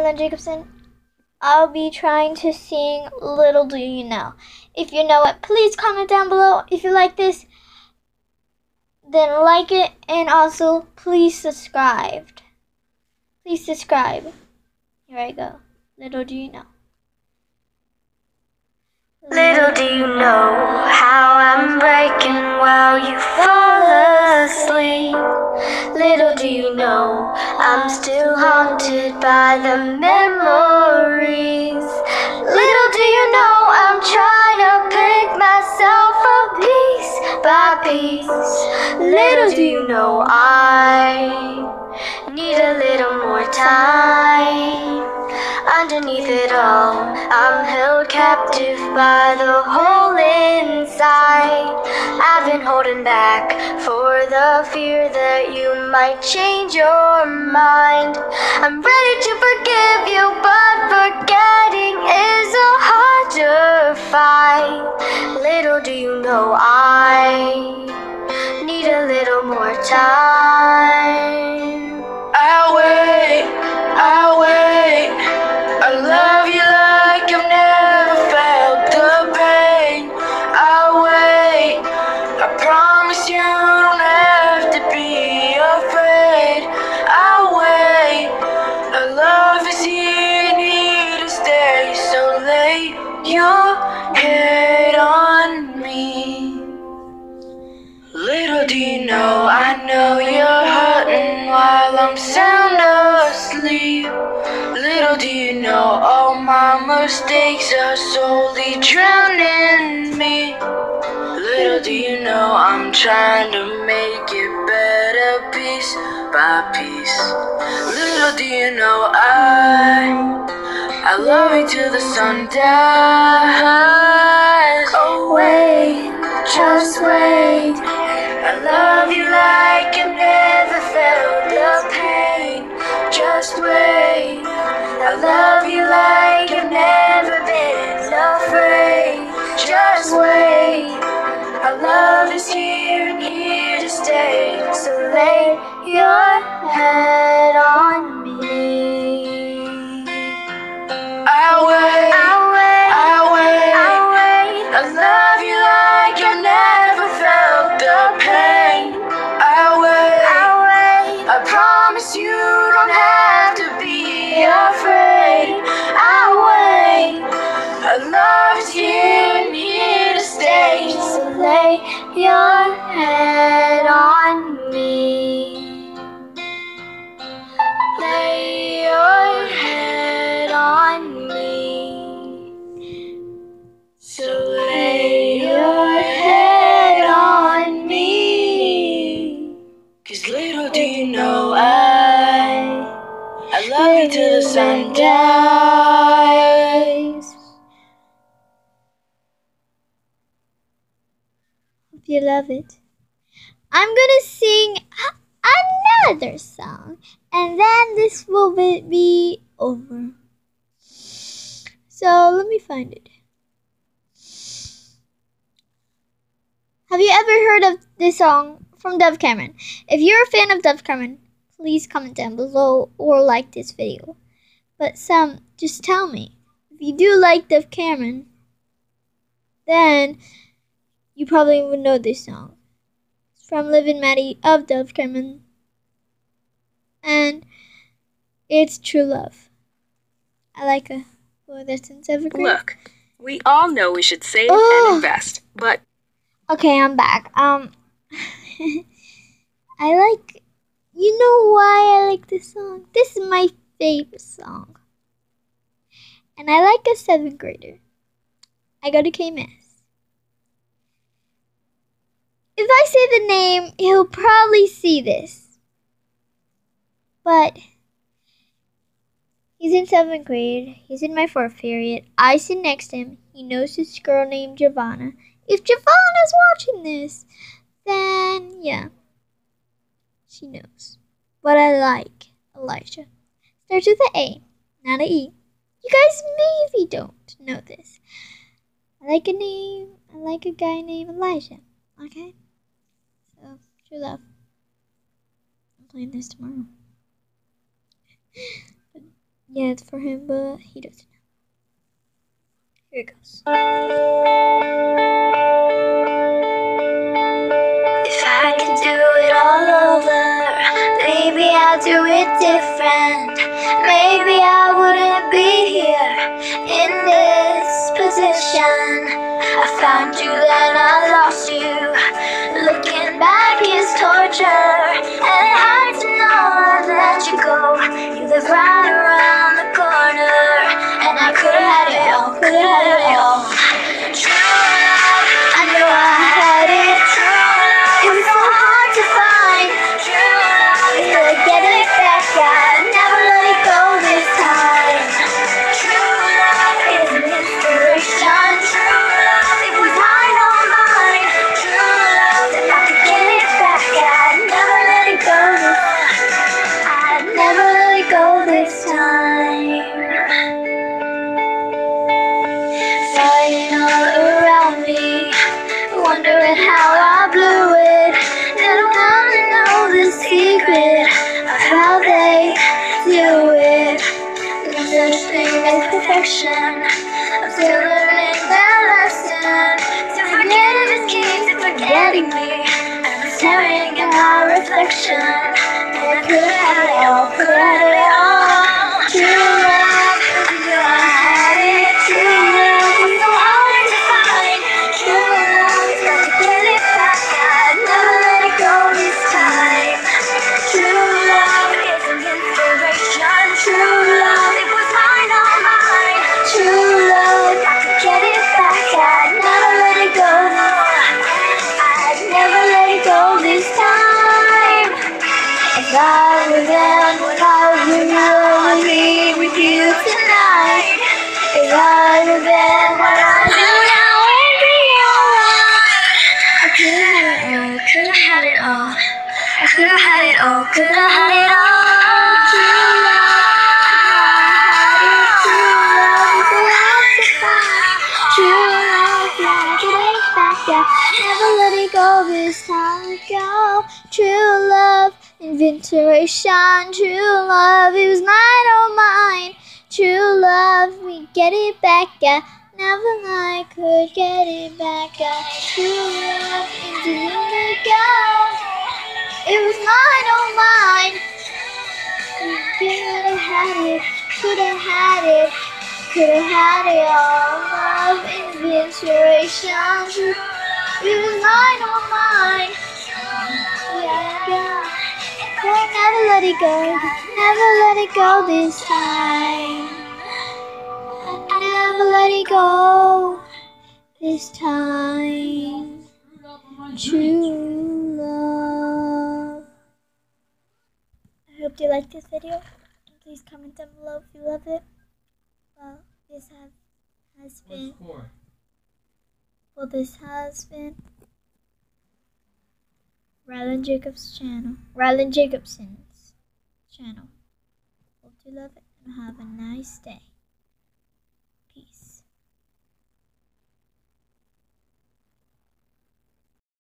Ellen Jacobson. I'll be trying to sing Little Do You Know. If you know it, please comment down below. If you like this, then like it, and also please subscribe. Please subscribe. Here I go. Little do you know. Little do you know how I'm breaking while you fall asleep. Little do you know I'm still haunted by the memories. Little do you know I'm trying to pick myself up piece by piece. Little do you know I need a little more time. Underneath it all, I'm held captive by the hole inside. I've been holding back for the fear that you might change your mind. I'm ready to forgive you, but forgetting is a harder fight. Little do you know I need a little more time. I'll wait. I love you like I've never felt the pain. I'll wait. I promise you don't have to be afraid. I'll wait. Our love is here and here to stay. So lay your head on me. Little do you know, I know you're hurting while I'm sound asleep. Little do you know, all my mistakes are slowly drowning me. Little do you know, I'm trying to make it better piece by piece. Little do you know, I love you till the sun dies. Oh wait, just wait. I love you like I've never felt the pain. Just wait. I love you like I've never been afraid. Just wait. Our love is here and here to stay. So lay your head on me. I'll wait. I love you like I've never felt the pain. I'll wait. I promise you don't have to be afraid. I'll wait. Our love is here and here to stay. So lay your head on me. Lay your head on me. So lay your head on me. 'Cause little do you know I love you till the sun dies. Hope you love it. I'm gonna sing another song, and then this will be over. So let me find it. Have you ever heard of this song from Dove Cameron? If you're a fan of Dove Cameron, please comment down below or like this video. But just tell me. If you do like Dove Cameron, then you probably would know this song. It's from Liv and Maddie of Dove Cameron. And it's True Love. I like a boy that's in 7th grade. Look, we all know we should save and invest, but... Okay, I'm back. I like... You know why I like this song? This is my favorite song. And I like a 7th grader. I go to KMS. If I say the name, he'll probably see this. But he's in 7th grade. He's in my 4th period. I sit next to him. He knows this girl named Giovanna. If Giovanna's watching this, then yeah, she knows. But I like Elijah. Starts with an A, not an E. You guys maybe don't know this. I like a guy named Elijah. Okay? So, True Love. I'm playing this tomorrow. Yeah, it's for him, but he doesn't know. Here it goes. If I could do it all over, maybe I'll do it different. Maybe I wouldn't be here in this position. I found you, then I lost you. Looking back is torture, and hard to know I'd let you go. You live right around the corner, and I could've had it all, could've had it all. True love, I knew I had it. True love, it was so hard to find. True love, to get it back, I never let it go this time. True love is an inspiration. True love, it was mine, all mine. True love, if I could get it back, I'd never let it go this time. I'd never let it go this time. Fighting all around me, wondering how I blew it. They don't wanna know the secret of how they do it. No such thing as perfection. I'm still learning that lesson. To forget it is key to forgetting me. I'm staring at my reflection, and I could've had it all, could've had it all. True love, I knew I had it. True love was so hard to find. True love, if I could get it back, I'd never let it go this time. True love is an inspiration. True love, it was mine, all mine. True love, if I could get it back, I'd never let it go. I'd never let it go this time. If I were then, what I would know would be with you tonight. If I were then, what I do now would be alright. I could've had it all, I could've had it all. I could've had it all, could've had it all. True love, true love, yeah, get it back, yeah. Never let it go this time, go. True love, inventoration. True love, it was mine, all mine. True love, we get it back, yeah. Never I could get it back, yeah. True love, into the go. It was mine, all mine. Could've had it, could've had it, could've had it all. Love, inventoration. It was mine, all mine. Yeah, yeah. But never let it go, never let it go this time. Never let it go this time. True love. I hope you liked this video. Please comment down below if you loved it. Well, this has been Rylan Jacobson's channel. Hope you love it and have a nice day. Peace.